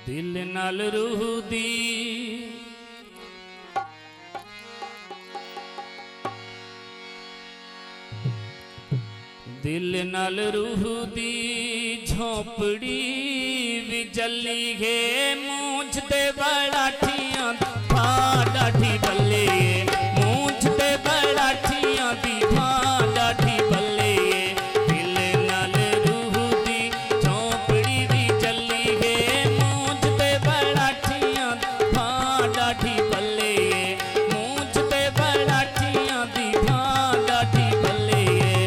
दिल नाल रूह दी दिल नाल रूह दी झोपड़ी भी जली है मूंछ ते बड़ाठियां डाठी बल्ले मूंछ ते बड़ाठियां दी डाठी बल्ले दिल नाल रूह दी झोपड़ी भी जली है मूंछ ते बड़ाठियां डाठी बल्ले मूंछ ते बड़ाठियां दी डाठी बल्ले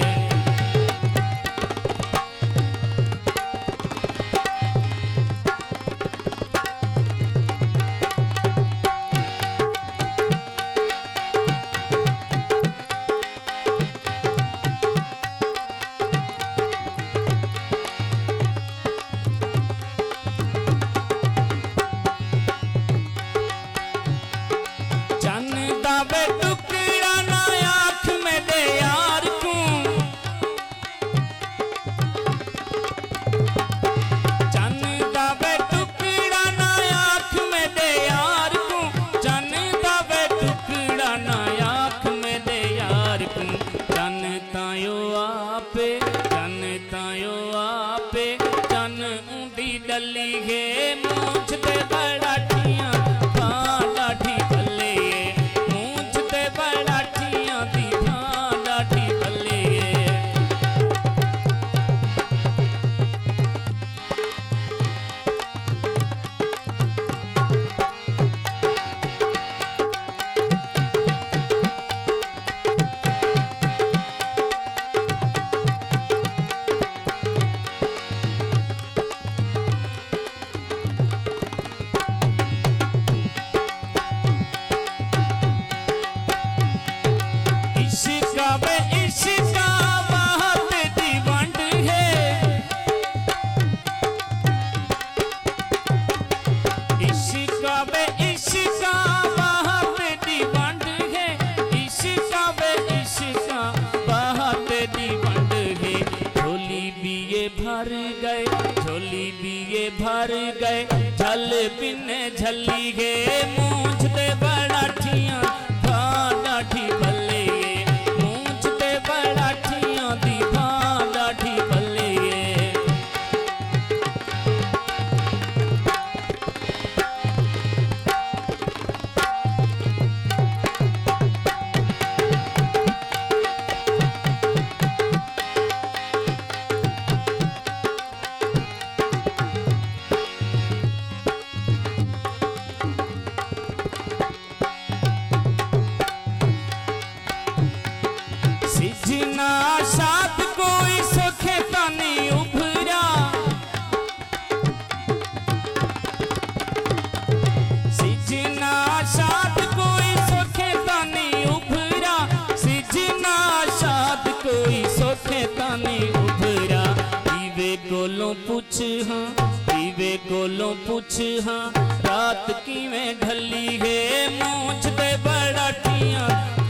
टुकड़ा ना आँख में दे यार को चंदा बे टुकड़ा ना आँख में दे यार को चंदा बे टुकड़ा ना आँख में दे यार को चन तायो आपे चन ऊंडी डली है मूंछ ते बड़ाठियां डाठी बल्ले बड़ाठियां दी डाठी बल्ले इश्का बात दी वंड है इश्का बात दी वंड है इश्का बात दी वंड है झोली भी ये भर गए झल बिने झली है मूंछ ते बड़ाठियां डाठी बल्ले बड़ाठियां दी डाठी बल्ले सिजना साथ कोई सोखे तानी उभरा सिजना साथ कोई सोखे तानी उभरा सिजना साथ कोई सोखे तानी उभरा दीवे कोलों पूछ हाँ रात किवें ढली है मूंछ ते बड़ाठियां